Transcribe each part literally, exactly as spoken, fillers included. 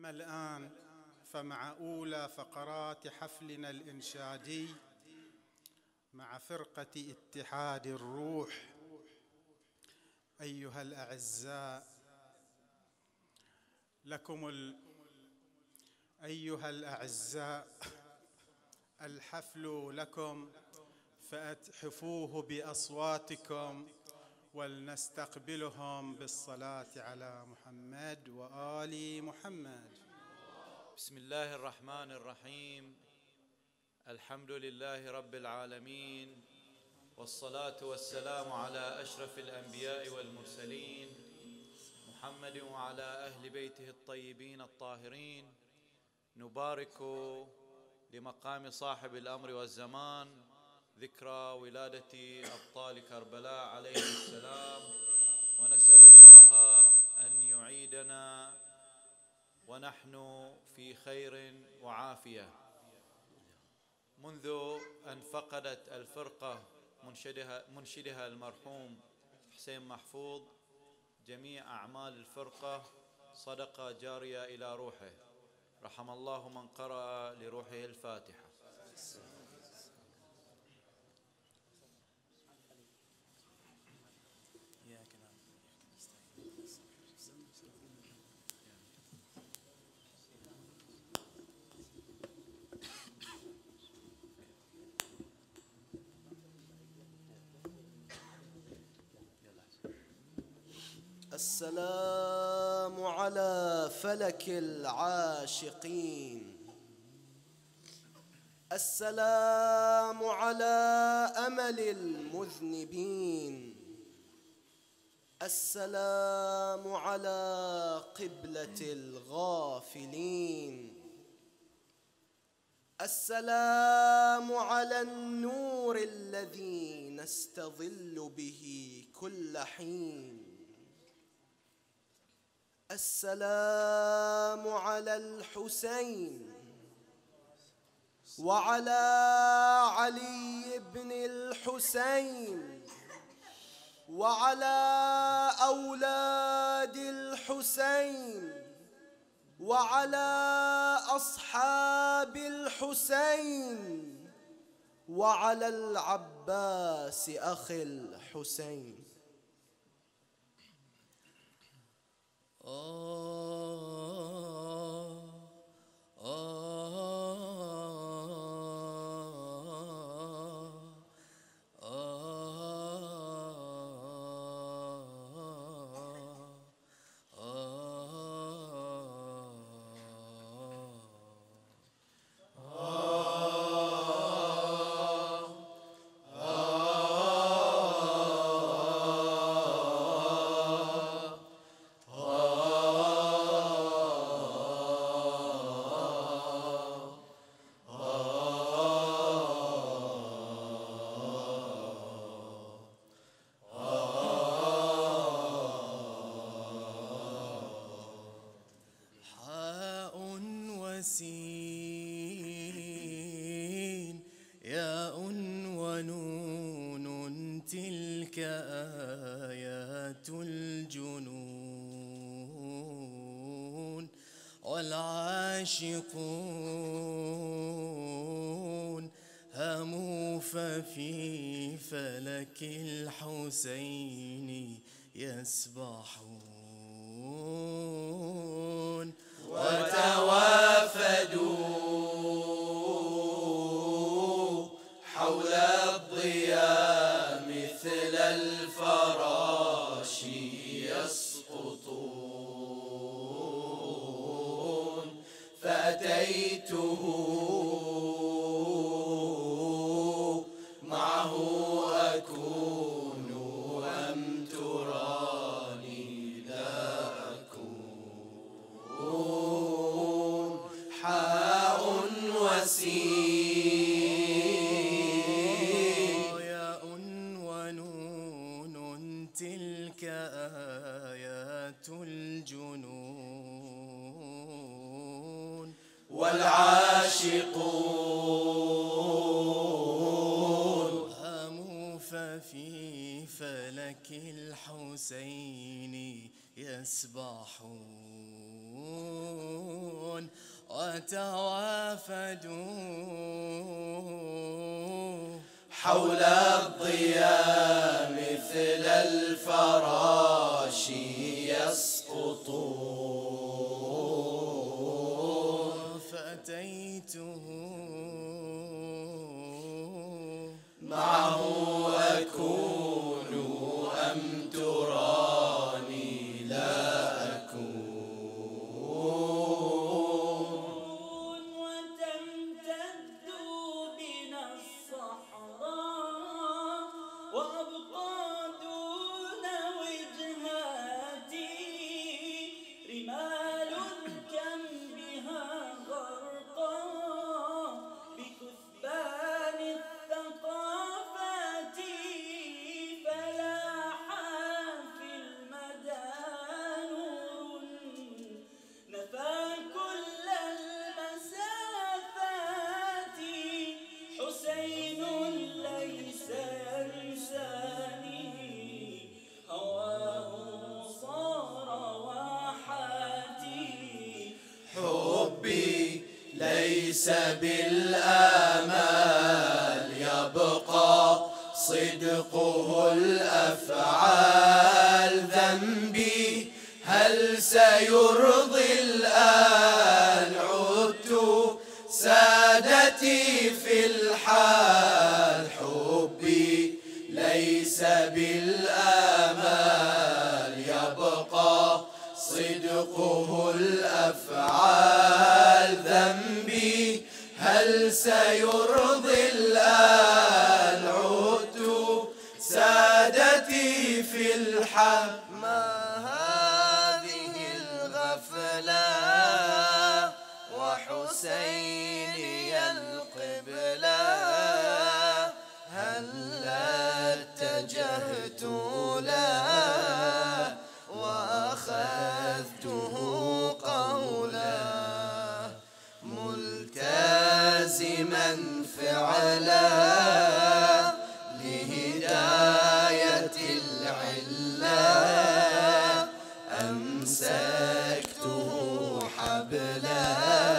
أما الآن فمع أولى فقرات حفلنا الإنشادي مع فرقة اتحاد الروح. أيها الأعزاء، لكم ال... أيها الأعزاء، الحفل لكم فأتحفوه بأصواتكم ولنستقبلهم بالصلاة على محمد وآل محمد. بسم الله الرحمن الرحيم. الحمد لله رب العالمين، والصلاة والسلام على أشرف الأنبياء والمرسلين محمد وعلى أهل بيته الطيبين الطاهرين. نبارك لمقام صاحب الأمر والزمان ذكرى ولادة أبطال كربلاء عليه السلام، ونسأل الله أن يعيدنا ونحن في خير وعافية. منذ أن فقدت الفرقة منشدها, منشدها المرحوم حسين محفوظ جميع أعمال الفرقة صدقة جارية إلى روحه، رحم الله من قرأ لروحه الفاتحة. السلام على فلك العاشقين، السلام على أمل المذنبين، السلام على قبلة الغافلين، السلام على النور الذي نستظل به كل حين، السلام على الحسين وعلى علي بن الحسين وعلى أولاد الحسين وعلى أصحاب الحسين وعلى العباس أخي الحسين. آه آه سين ياء ونون تلك آيات الجنون، والعاشقون هموا ففي فلك الحسين يسبحون، وتوافدوا حول الضياء مثل الفراش يسقطون، فأتيته معه أكون أم تراني لا أكون، حاء وسين ياء ونون تلك آيات الجنون، والعاشقون هموا ففي فلك الحسين يسبحون، توافدوا حول الضياء مثل الفراش يسقطون فأتيته معه أكون أم تراني لا أكون وتمتد بنا الصحراء وأبقى دون وجهاتي رمال كم بها غرقا بكثبان الثقافات فلاحا في المدى نور نفى كل المسافات حسين ليس ينساني هواه صار واحاتي حبي ليس بالآمال يبقى صدقه الأفعال ذنبي هل سيرضي الآن عدت سادتي في الحال حبي ليس بالآمال يبقى صدقه الأفعال ذنبي هل سيرضي الآن عدت سادتي في الحال ما هذه الغفلة وحسيني القبلة هلا اتجهت له وأخذته قولا ملتزما فعلا لهداية العلة أمسكته حبلا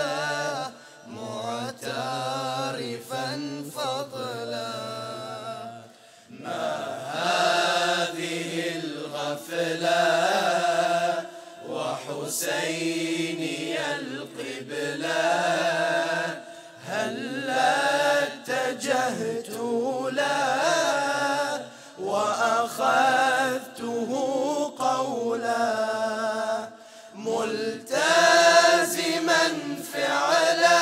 معترفا فضلا ما هذه الغفلة وحسيني القبلة هلا اتجهت له وأخذته قولا ملتزما فعلا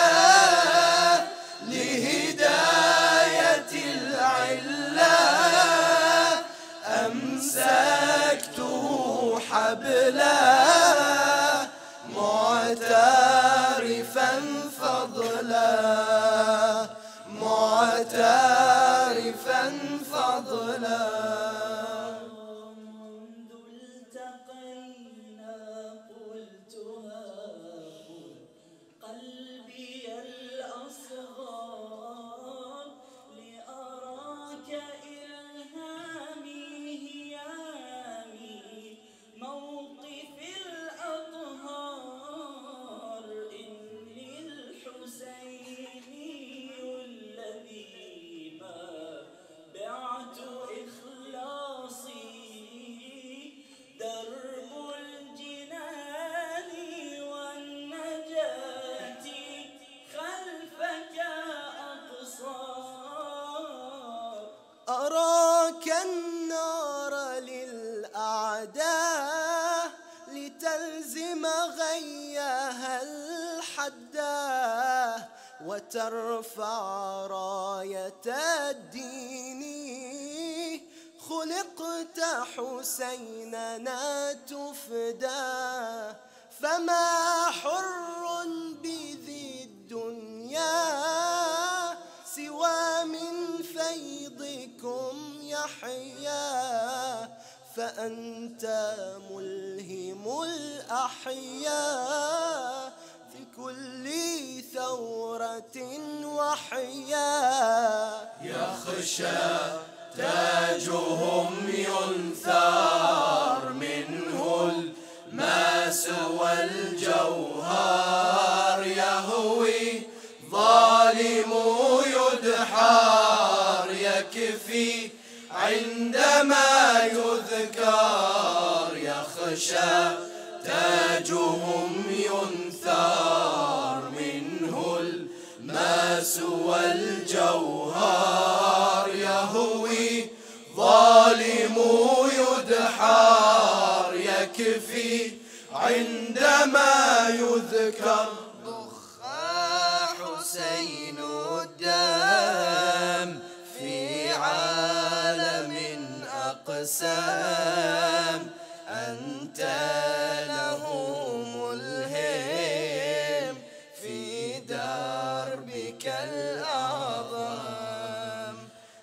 لهداية العلة أمسكته حبلا معترفا فضلا معترفا فضلا منذ التقينا قلتها قلبي الأصغر لأراك إلهامي هيامي موقف الأطهار إني الحسيني الذي ما بعت إخلاصي درب الجنان والنجاة خلفك أقصار أراك النار للأعداء لتلزم غيها الحدا وترفع راية الدين خلقت حسيننا تفدى فما حر بذي الدنيا سوى من فيضكم يحيا فأنت ملهم الأحياء في كل ثورة وحياء يخشى تاجهم ينثار منه الماس والجوهر يهوى والجوهر يهوي ظالم يدحار يكفي عندما يذكر ضخ حسين الدم في عالم أقسام أنت له ملهم في دربك الأعظم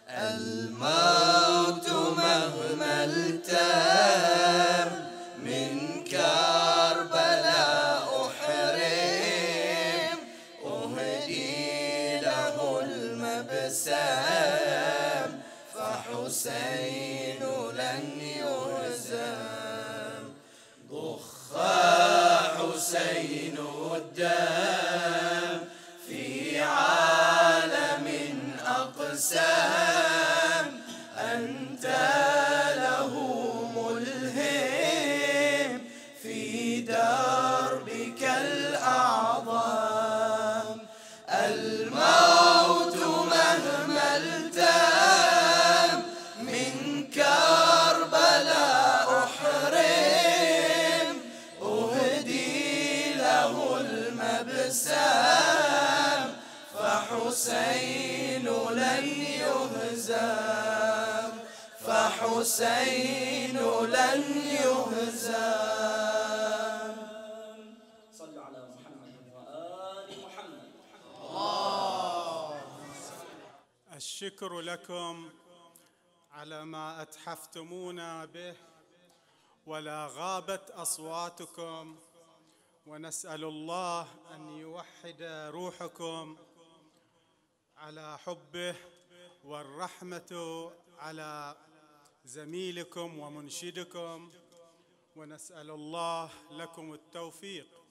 الموت مهما التم من كربلاء أحرم أهدي له المبسام فحسين لن يهزم ضخ حسين الدم في عالم أقسام أنت له ملهم في دربك الأعظم الموت مهما التم من كربلاء أحرم أهدي له المبسام فحسين لن يهزم فحسين لن يهزم. صلوا على محمد وآل محمد. الشكر لكم على ما أتحفتمونا به ولا غابت أصواتكم، ونسأل الله أن يوحد روحكم على حبه، والرحمة على زميلكم ومنشدكم، ونسأل الله لكم التوفيق.